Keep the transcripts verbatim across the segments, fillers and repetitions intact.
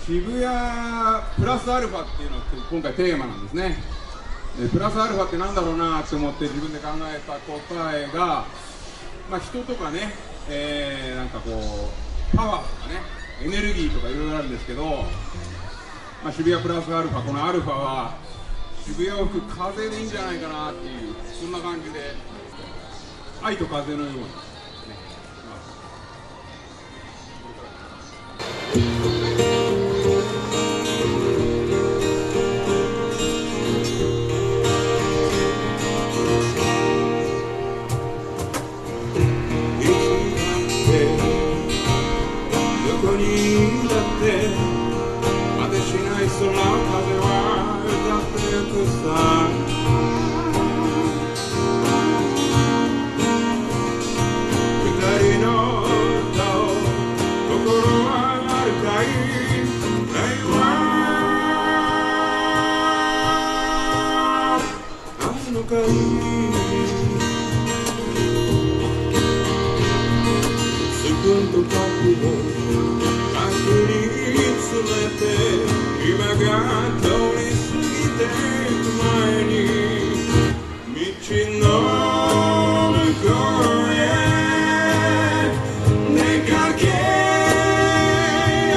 渋谷プラスアルファっていうのが今回テーマなんですね。でプラスアルファってなんだろうなって思って自分で考えた答えが、まあ、人とかね、えー、なんかこうパワーとかねエネルギーとかいろいろあるんですけど、まあ、渋谷プラスアルファ、このアルファは渋谷を吹く風でいいんじゃないかなっていう、そんな感じで愛と風のように、ね、どこにだって果てしない空風は歌ってゆくさ。二人の歌を心はあるかい、愛はあるのかい。スプーンとカップを今が通り過ぎていく前に道の向こうへ出かけよ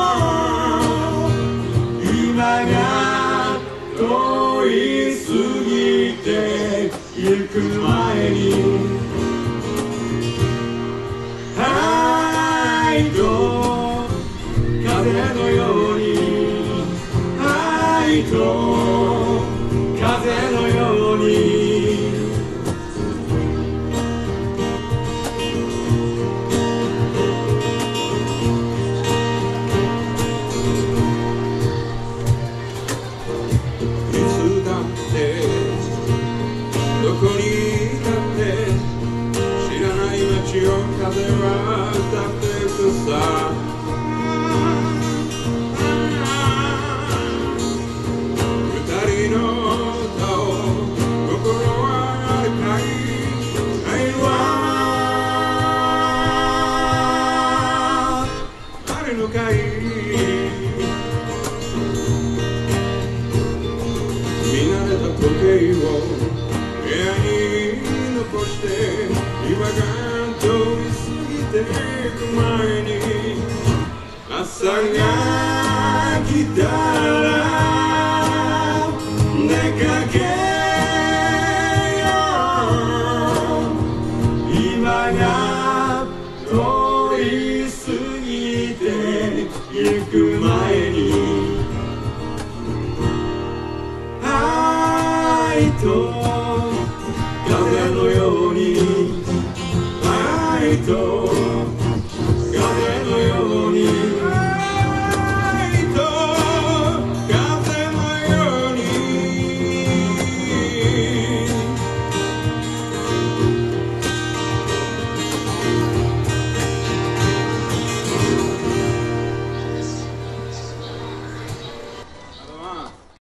う。今が通り過ぎていく前に愛と風のように、愛と風のように。いつだってどこにだって知らない街を風は歌ってゆくさ。見慣れた時計を部屋に残して今が通り過ぎていく前に朝が来たら出かけよう。今が通り過ぎていく前に愛と風のように、愛と